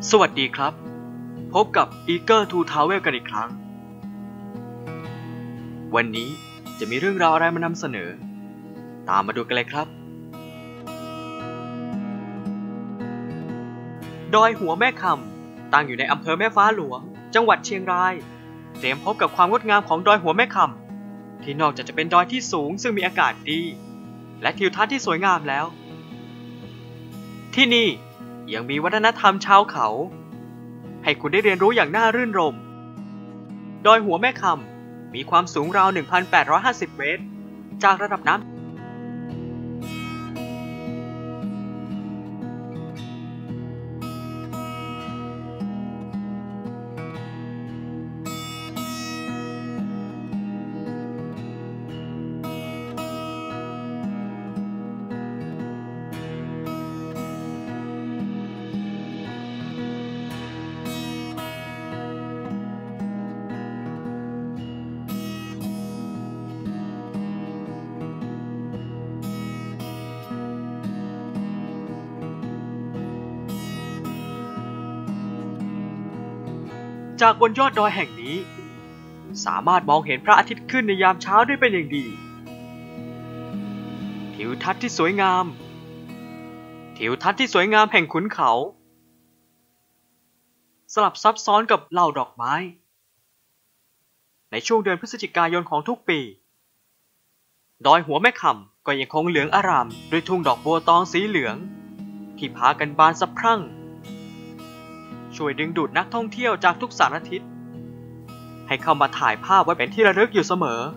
สวัสดีครับพบกับ Eager to Travel กันอีกครั้งวันนี้จะมีเรื่องราวอะไรมานำเสนอตามมาดูกันเลยครับดอยหัวแม่คำตั้งอยู่ในอำเภอแม่ฟ้าหลวงจังหวัดเชียงรายเตรียมพบกับความงดงามของดอยหัวแม่คำที่นอกจากจะเป็นดอยที่สูงซึ่งมีอากาศดีและทิวทัศน์ที่สวยงามแล้วที่นี่ยังมีวัฒนธรรมชาวเขาให้คุณได้เรียนรู้อย่างน่ารื่นรมย์ดอยหัวแม่คำมีความสูงราว 1,850 เมตรจากระดับน้ำจากบนยอดดอยแห่งนี้สามารถมองเห็นพระอาทิตย์ขึ้นในยามเช้าได้เป็นอย่างดีทิวทัศน์ที่สวยงามแห่งขุนเขาสลับซับซ้อนกับเหล่าดอกไม้ในช่วงเดือนพฤศจิกายนของทุกปีดอยหัวแม่คำก็ยังคงเหลืองอารามด้วยทุ่งดอกบัวตองสีเหลืองที่พากันบานสะพรั่งช่วยดึงดูดนักท่องเที่ยวจากทุกสารทิศให้เข้ามาถ่ายภาพไว้เป็นที่ระลึกอยู่เสมอ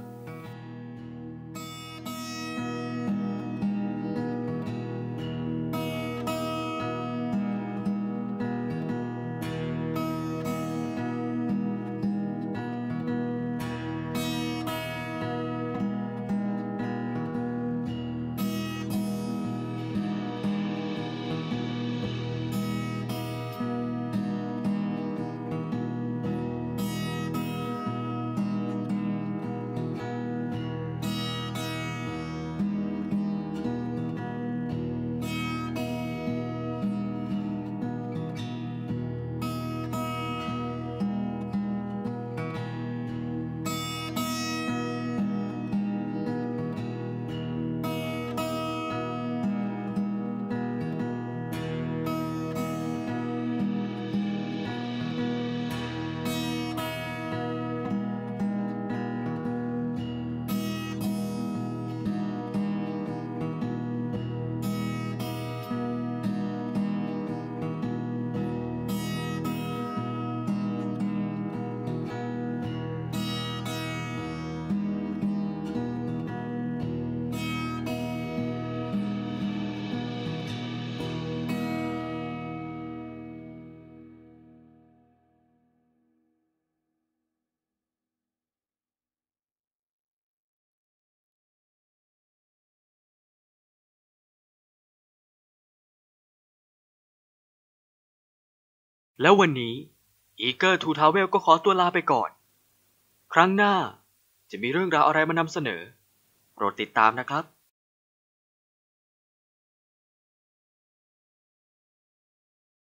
แล้ววันนี้ Eager to Travel ก็ขอตัวลาไปก่อนครั้งหน้าจะมีเรื่องราวอะไรมานำเสนอโปรดติดตามนะครับ